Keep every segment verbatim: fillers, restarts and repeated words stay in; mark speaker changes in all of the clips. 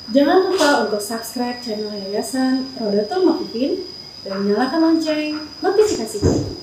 Speaker 1: Jangan lupa untuk subscribe channel Yayasan Rodatul Mukminin dan nyalakan lonceng notifikasinya.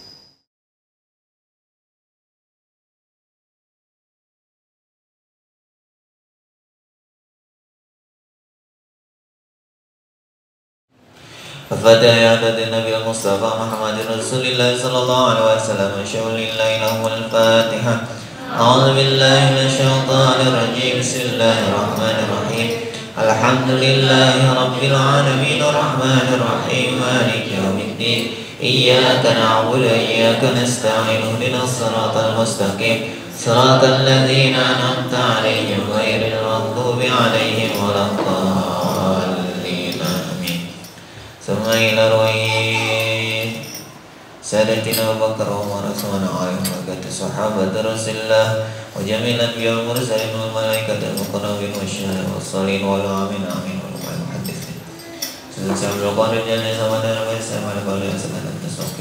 Speaker 2: الفاتحة النبي المصطفى محمد رسول الله صلى الله عليه وسلم شغل الليل والفاتحة. أعوذ بالله من الشيطان الرجيم. بسم الله الرحمن الرحيم. الحمد لله رب العالمين الرحمن الرحيم مالك يوم الدين. إياك نعبد وإياك نستعين اهدنا الصراط المستقيم صراط الذين أنعمت عليهم غير المغضوب عليهم ولا الضالين آمين. ثم إلى روي سادتنا أبو بكر وعمر عثمان وعلي وبركة صحابة رسول الله وجميع الأنبياء والمرسلين والملائكة المقربين والشهداء والصالحين والعاملين آمين والمحدثين. سلسلة القرآن الجليل زمان النبي صلى الله عليه وسلم التسوق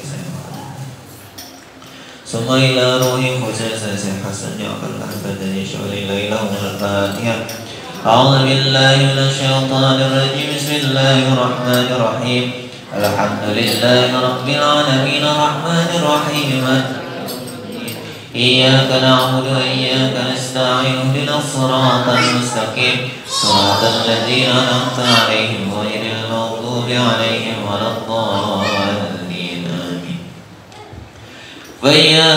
Speaker 2: ثم إلى روح حسين سلسلة حسن يعقل الأحبة يشعر إلى الفاتحة. أعوذ بالله من الشيطان الرجيم. بسم الله الرحمن الرحيم. الحمد لله رب العالمين الرحمن الرحيم. إياك نعبد وإياك نستعين اهدنا الصراط المستقيم صراط الذين أنعمت عليهم غير المغضوب عليهم ولا الضالين آمين. فيا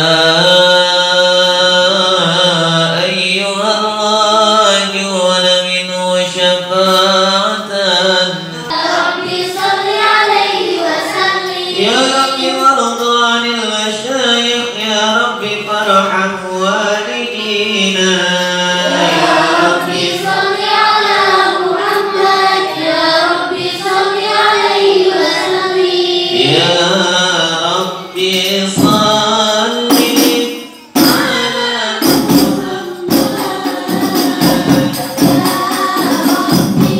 Speaker 3: Thank you.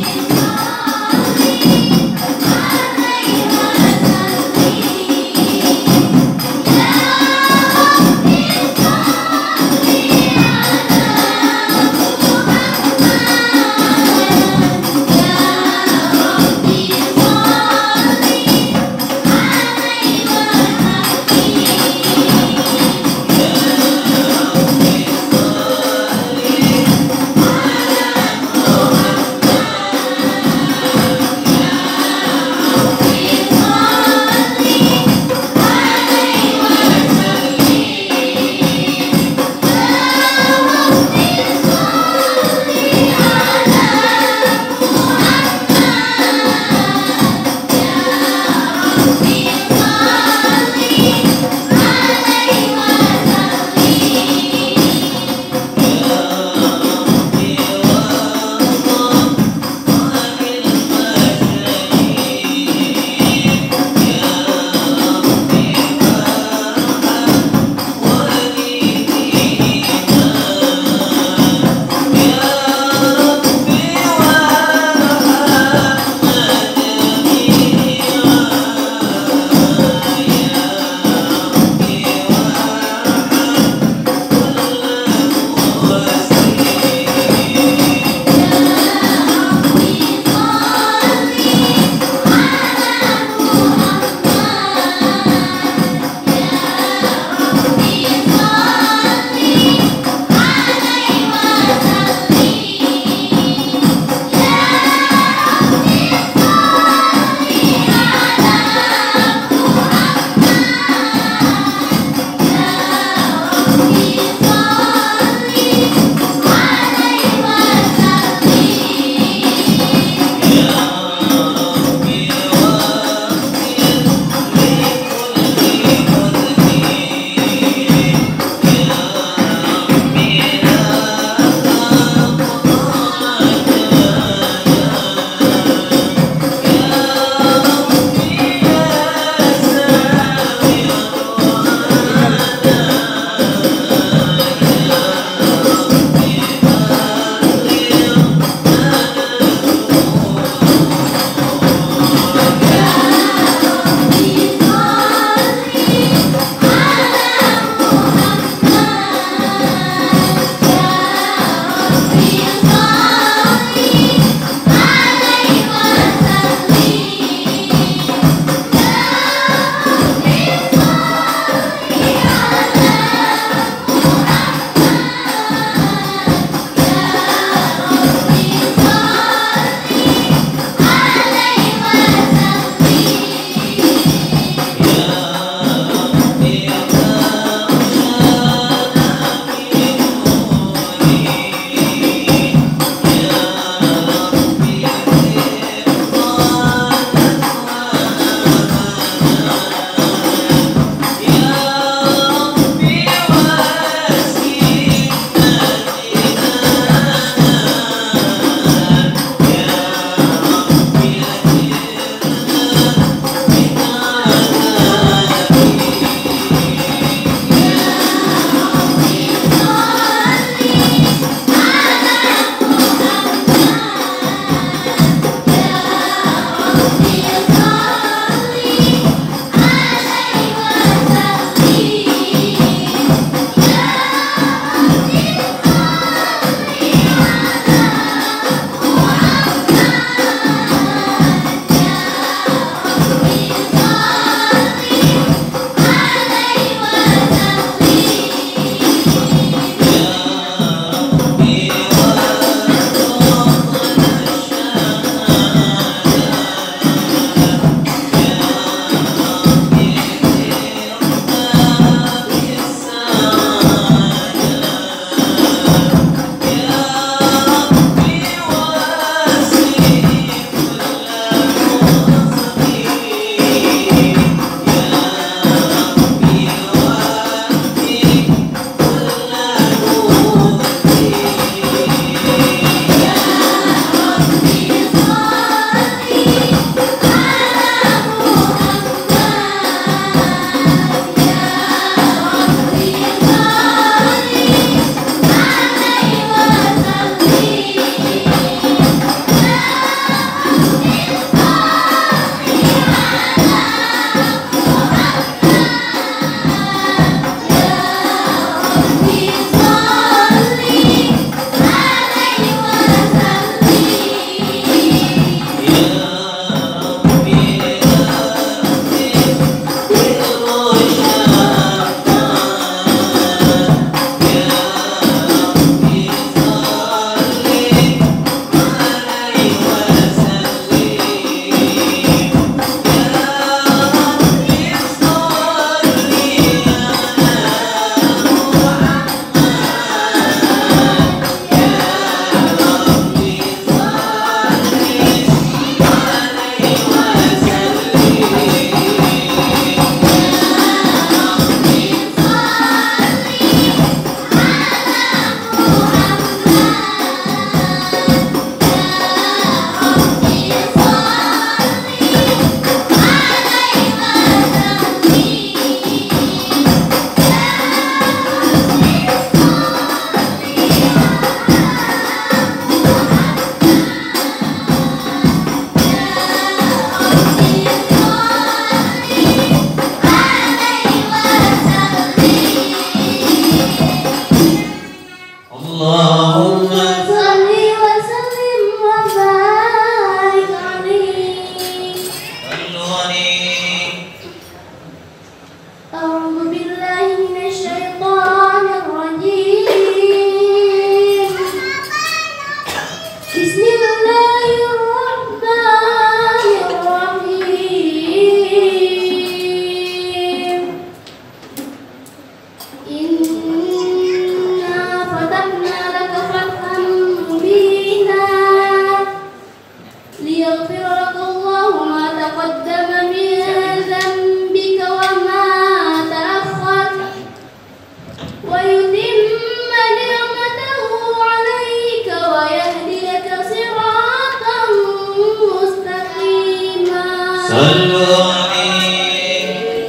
Speaker 2: صلوا عليه.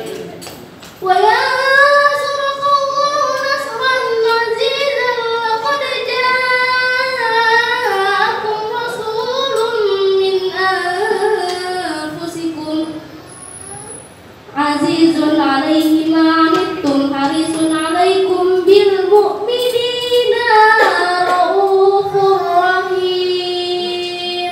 Speaker 3: وينصرك الله نصرا عزيزا لقد جاءكم رسول من أنفسكم عزيز عليه ما عنتم حريص عليكم بالمؤمنين رؤوف رحيم.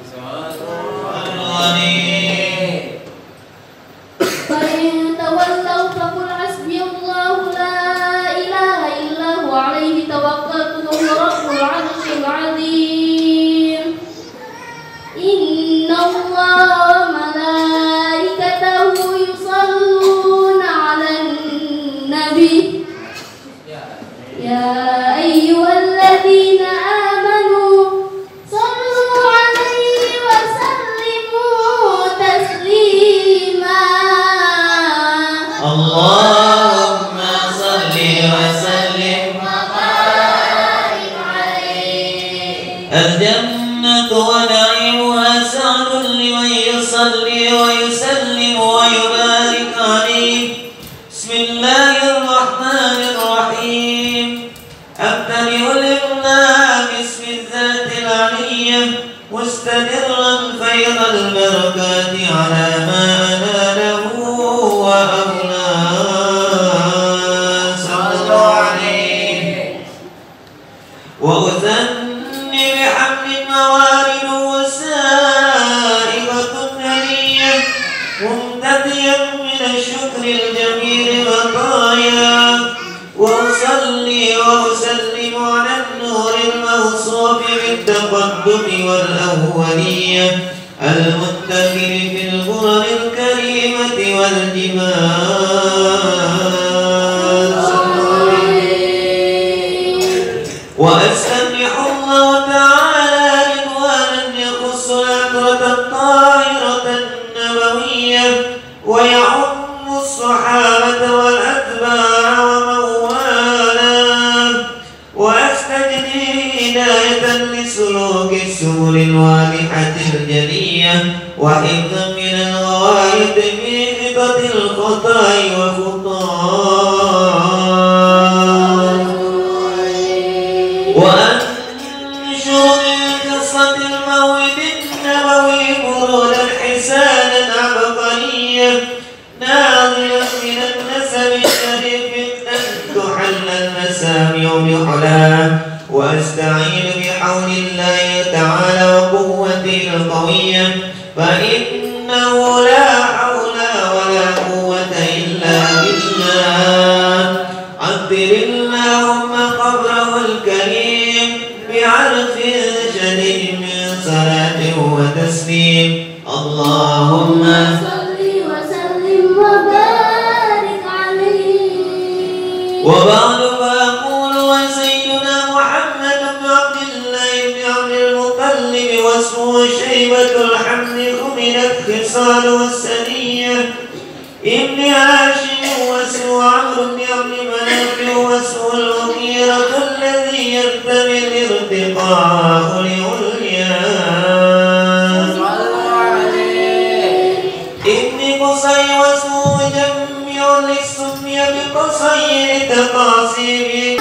Speaker 3: فإن تولوا فقل حسبي الله لا إله إلا هو عليه توكلت وهو رب العرش العظيم. إن الله وملائكته يصلون على النبي يا أيها الذين آمنوا صلوا عليه وسلموا تسليما.
Speaker 2: اللهم صل وسلم
Speaker 3: وبارك عليه.
Speaker 2: الجنة ونعيمها سعد لمن يصلي ويسلم ويبارك عليه. بسم الله الرحمن الرحيم. أبتدئ الإملاء باسم الذات العلية مستدرا خير البركات على ما أناله وأولاه. صلوا عليه. وأثني بحمد موارد وسائغة هنية ممتديا من الشكر الجميل مطايا. وأصلي وأسلم على النور الموصوف بالتقدم والأولية المتكل في الغرر الكريمة والجبال. وأستمح الله تعالى رضوانا يخص العطرة الطاهرة النبوية ويعم الصحابة والأتباع ومن والاه. وأستجدي هداية لسلوك السبل الواضحة الجلية وحفظا من الغواية في خطط الخطأ وخطاه. وأنشر من قصة المولد النبوي برودا حسانا عبقريا ناظرا من النسب الشريف أن تحل المسامع بحلاه. وأستعين بحول الله تعالى وقوته القوية فإنه لا حول ولا قوة إلا بالله. عطر اللهم قبره الكريم بعرف شديد من صلاة وتسليم. اللهم
Speaker 3: صل وسلم وبارك عليه.
Speaker 2: وبعد فأقول وسيدنا محمد بن عبد الله بن عبد المطلب واسمه شيبة الحمد خملت خصاله السنية ابن هاشم واسمه عمرو بن عبد مناف واسمه المغيرة الذي ينتمي الارتقاء لعلياه. ابن قصي واسمه مجمع للسمي بقصي لتقاسيم.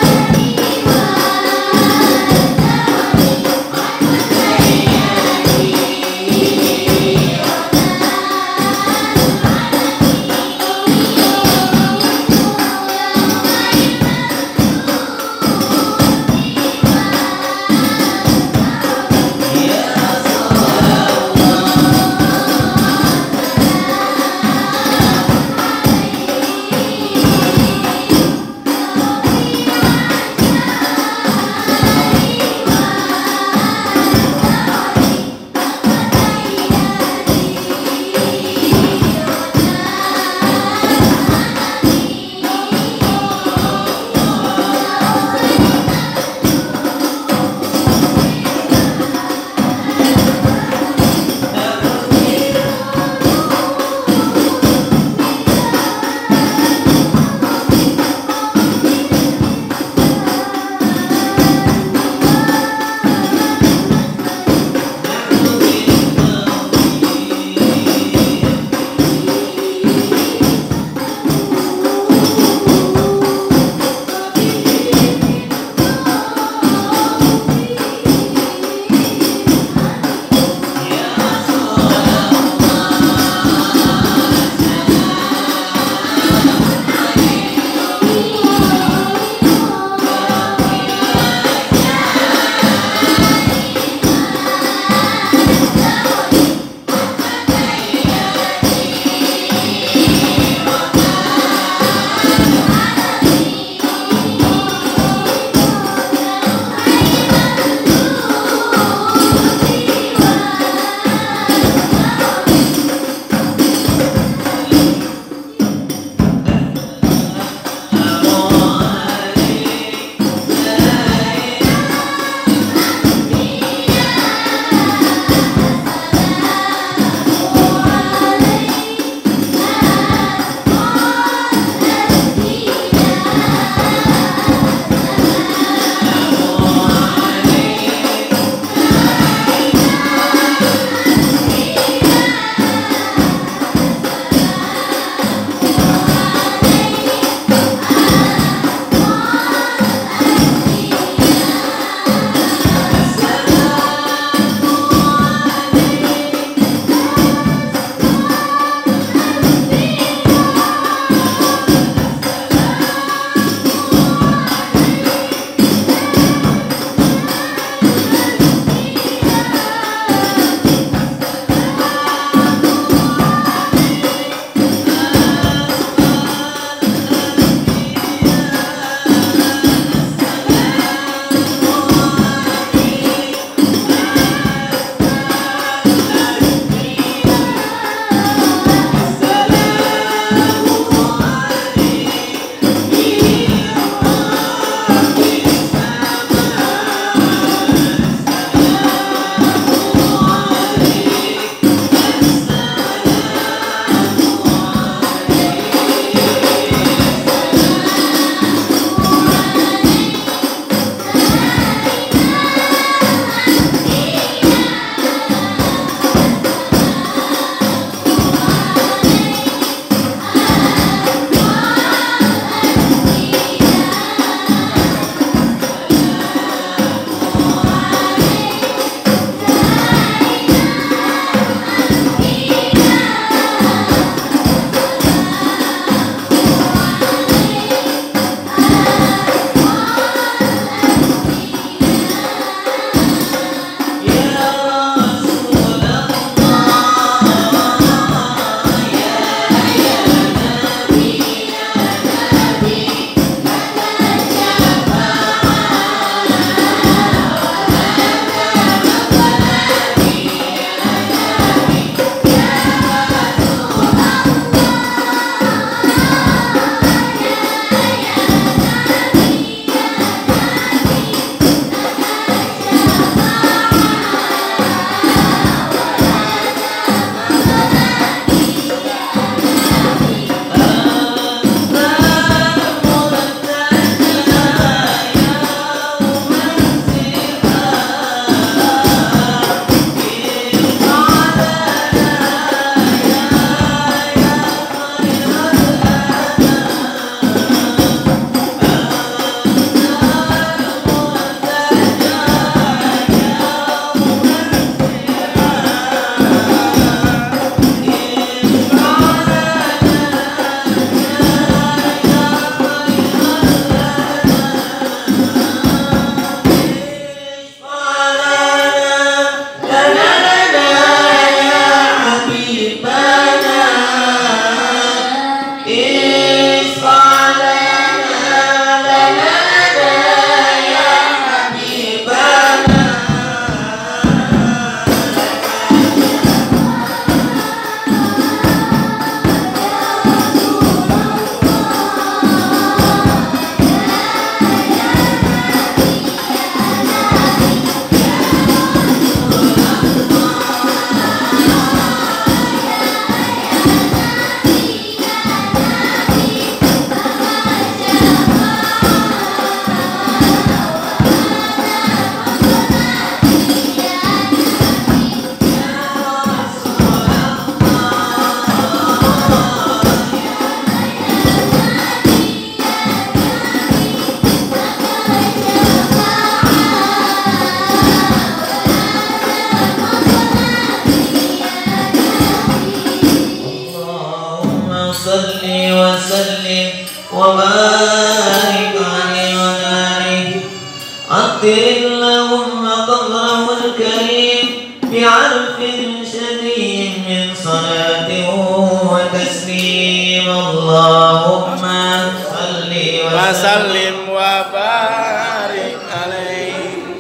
Speaker 2: ألف شديد من صلاة وتسليم اللهم صل
Speaker 4: وسلم وبارك عليه.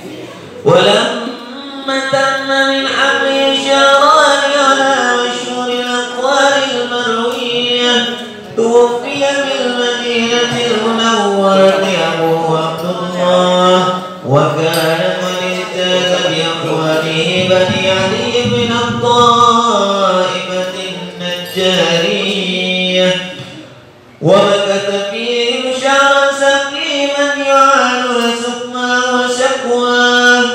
Speaker 2: ولما تم من حمل شهران على مشهور الأقوال المروية توفي بالمدينة المنورة أبو عبد الله، وكان قد اجتاز بأقواله بني علي بن الطائفة النجارية، ومكث فيهم شهرا سقيما يعانون سقما وشكواه.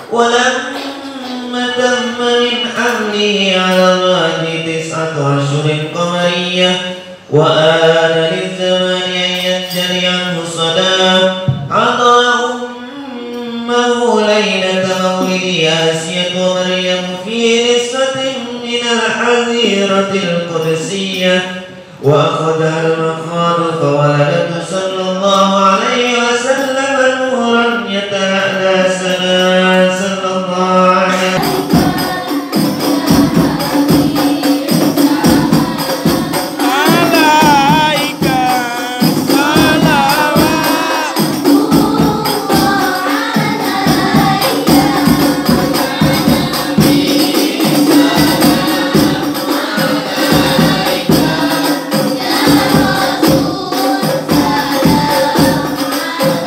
Speaker 2: ولما تم من حمله على المهد تسعة أشهر قمرية وآن للزمان أن ينجلي عنه الصلاة، حضر أمه ليلة مولد آسية ومريم في نسوة من الحظيرة القدسية، وأخذها المخاض فولدته صلى الله عليه وسلم نورا يتلألأ سنا صلى الله عليه
Speaker 4: عليك صلوات
Speaker 3: يا رسول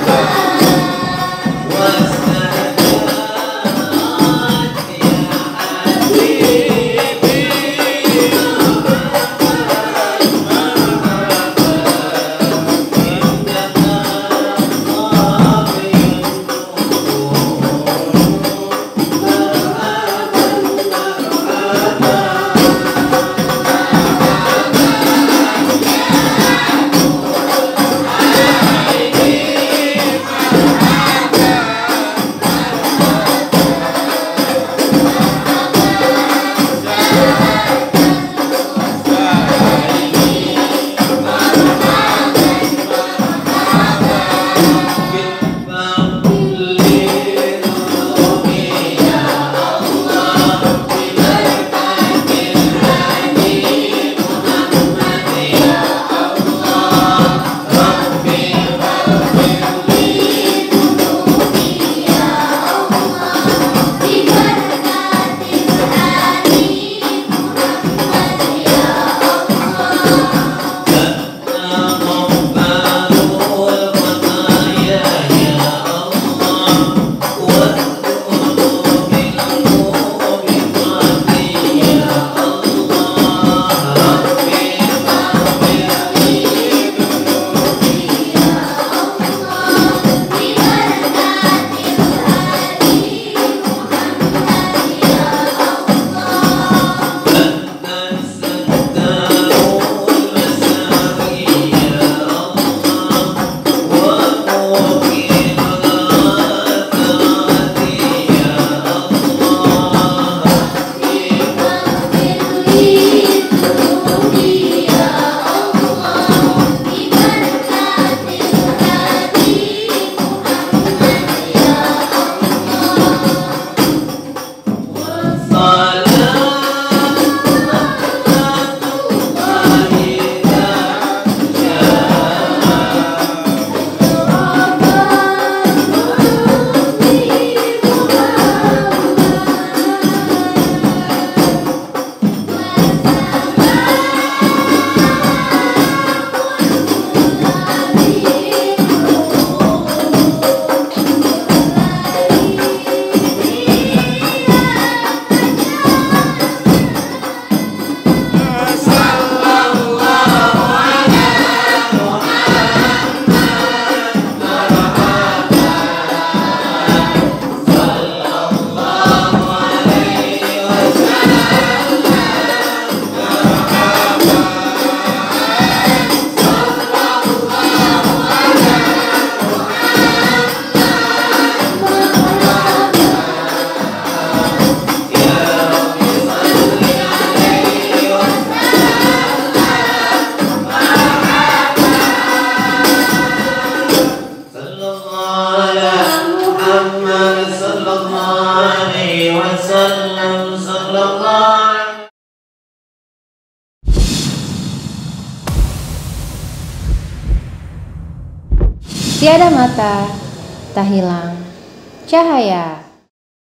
Speaker 5: Tiada mata, tak hilang cahaya.